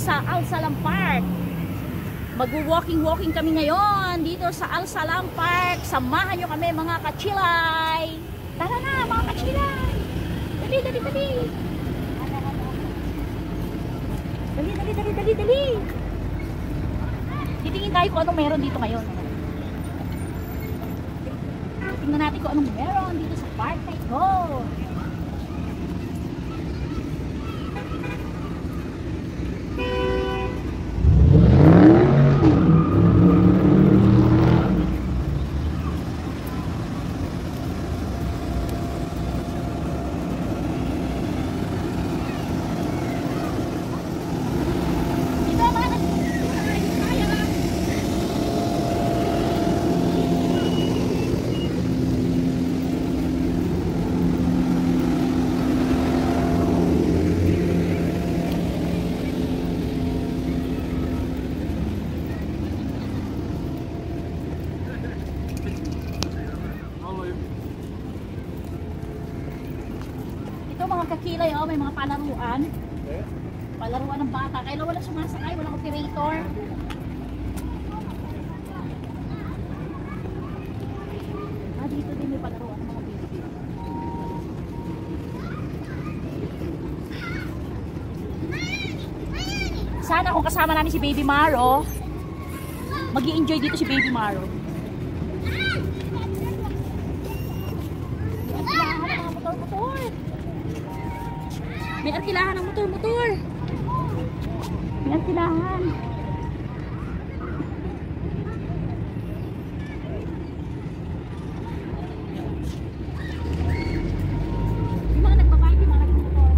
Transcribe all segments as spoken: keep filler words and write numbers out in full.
sa Al Salam Park. Mag-walking-walking kami ngayon dito sa Al Salam Park. Samahan nyo kami mga kachilay. Tara na mga kachilay. Dali, dali, dali. Dali, dali, dali, dali, dali. Titingin tayo kung anong meron dito ngayon. Tingnan natin kung anong meron dito sa park na ito. Mga kakilay, oh, may mga palaruan. Palaruan ng bata. Kailan wala sumasakay, walang operator. Ah, dito din may palaruan ng mga baby. Sana kung kasama namin si Baby Maro, mag-i-enjoy dito si Baby Maro. May arkilahan ng motor-motor. May arkilahan. Yung mga nagbabike, yung mga nagmotor.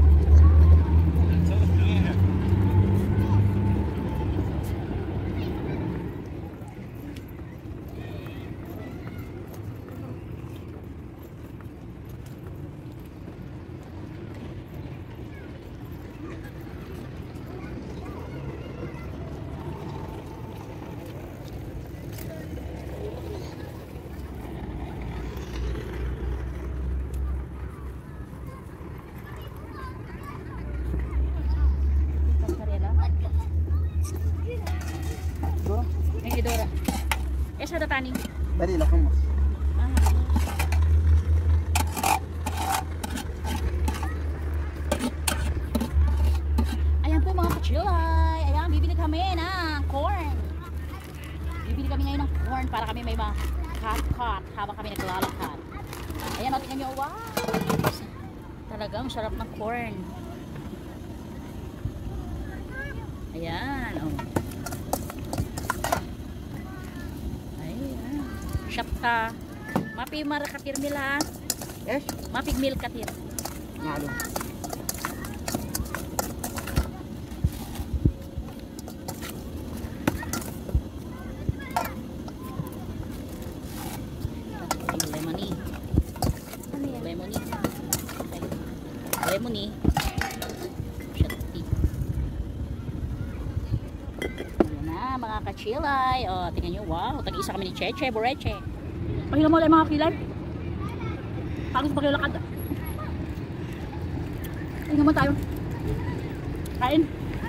Dora. Esa datani. Dali lah kamu. Ayan po mga kachilay. Ayan, bibili kami ng corn. Bibili kami ngayon ng corn para kami may ma-cut-cut habang kami naglalakad. Ayan, o, tingnan nyo. Wow! Talagang sarap ng corn. Ayan, o. Oh. Syapta, mapi marakatir mila. Yes. Mapig mil katir. Ngalo. Lemoni. Ano yan? Lemoni. Lemoni. Syapti. Ayan na mga kachilay. O, tingnan nyo. Wow, tag-isa kami ni Cheche Boreche. Pahilang mo lang mga kilay. Pagod pa kayo lakad. Ay naman tayo. Kain.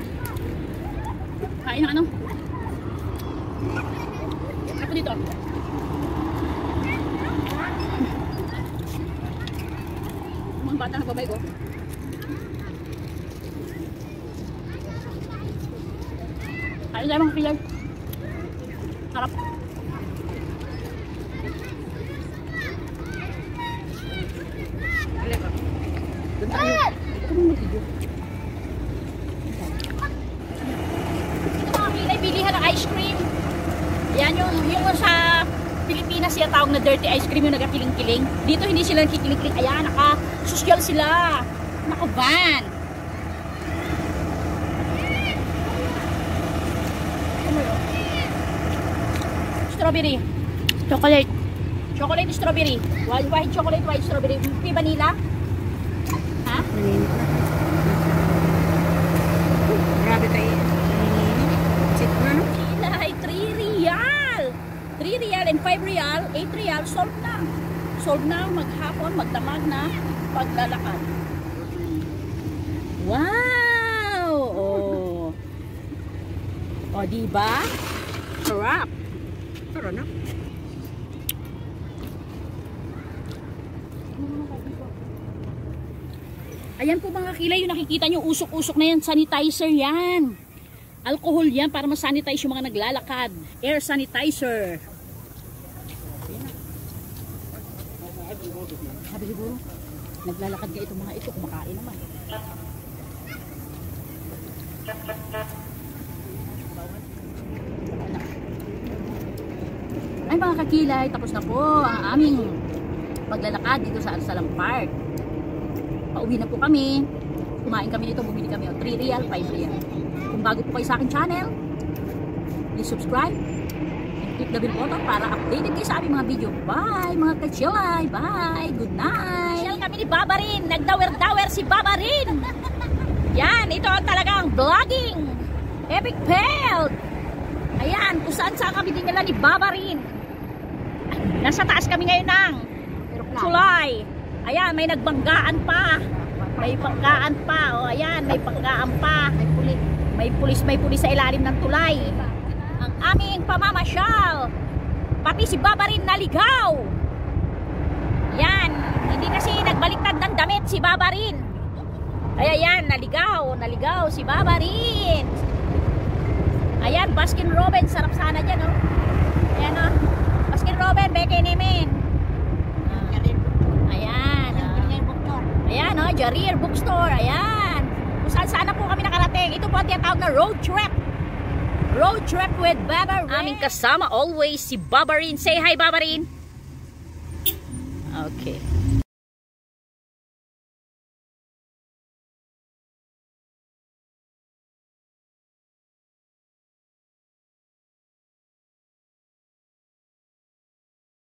Kain ng ano? Ako dito. Mga bata nagbabay ko. Kain tayo mga kilay. Harap. Ito mga kilay, bilihan ng ice cream. Yan yung, yung sa Pilipinas siya tawag na dirty ice cream, yung nagkakiling-kiling. Dito hindi sila nagkikiling-kiling. Ayan, naka-social sila. Naka-van. Strawberry. Chocolate. Chocolate strawberry. White, white chocolate, white strawberry. May vanilla? Ha? Grabe tayo. Check mo no? Kilay, three real. three real and five real, eight real, solve na. Solve na, maghapon, magdamag na, paglalakad. Wow! Oh. O, diba? Sarap. Tara na. Ayan po mga kilay, yung nakikita nyo, usok-usok na yan, sanitizer yan. Alcohol yan para masanitize yung mga naglalakad. Air sanitizer. Sabi siguro, naglalakad ka itong mga ito, kumakain naman. Ay mga kakilay, tapos na po ang aming paglalakad dito sa Arsalan Park. Pauwi na po kami. Kumain kami nito, bumili kami. three real, five real. Kung bago po kayo sa aking channel, please subscribe and click the bell button para updated kayo sa aming mga video. Bye mga kachilay. Bye. Good night. Yan kami ni Babarin. Nagdawer-dawer si Babarin. Yan, ito ang talagang vlogging. Epic fail. Ayan, kung saan saan kami dinala ni Babarin. Nasa taas kami ngayon ng tulay. Ayan, may nagbanggaan pa. May banggaan pa. O, ayan, may banggaan pa. May pulis. May pulis, may pulis sa ilalim ng tulay. Ang aming pamamasyal. Pati si Babarin naligaw. Yan, hindi kasi nagbaliktad ng damit si Babarin. Ay, ayan, naligaw. Naligaw si Babarin. Ayan, Baskin Robbins. Sarap sana dyan, oh. Ayan, oh. Baskin Robbins, beke namin. Ayan, oh. Ayan, oh, Jarir Bookstore. Ayan. Kung saan sana po kami nakarating. Ito po ang tinatawag na road trip. Road trip with Babarin. Aming kasama always si Babarin. Say hi, Babarin. Okay.